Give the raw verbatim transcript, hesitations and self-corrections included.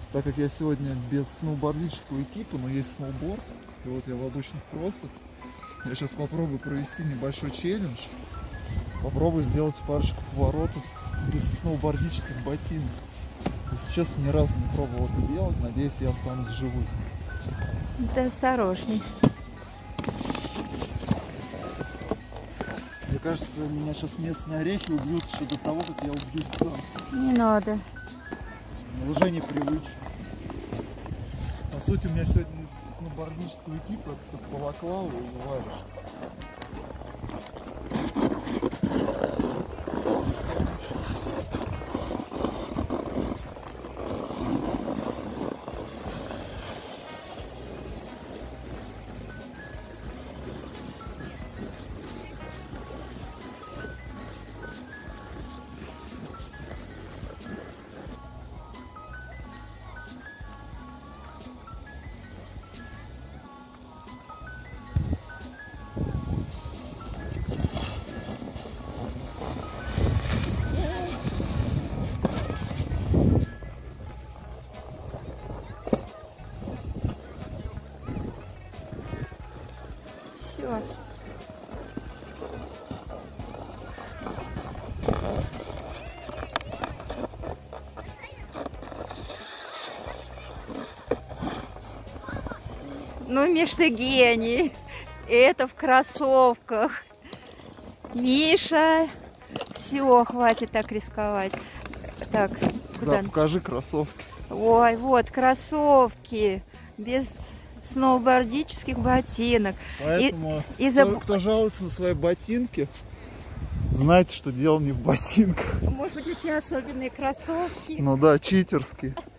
Так как я сегодня без сноубордического экипа, но есть сноуборд, и вот я в обычных кроссах, я сейчас попробую провести небольшой челлендж. Попробую сделать парочку поворотов без сноубордических ботинок. Если честно, ни разу не пробовал это делать. Надеюсь, я останусь живым. Ты осторожней. Мне кажется, меня сейчас местные орехи убьют еще до того, как я убьюсь сам. Не надо. Но уже непривычно. По сути, у меня сегодня из сноубордического экипа это балаклава и варежка. Все. Ну, Миш, ты гений. Это в кроссовках. Миша. Все, хватит так рисковать. Так, куда? Да, покажи кроссовки. Ой, вот кроссовки. Без сноубордических ботинок. Поэтому, и, и кто, заб... кто жалуется на свои ботинки, знайте, что дело не в ботинках. Может быть, у тебя особенные кроссовки? Ну да, читерские.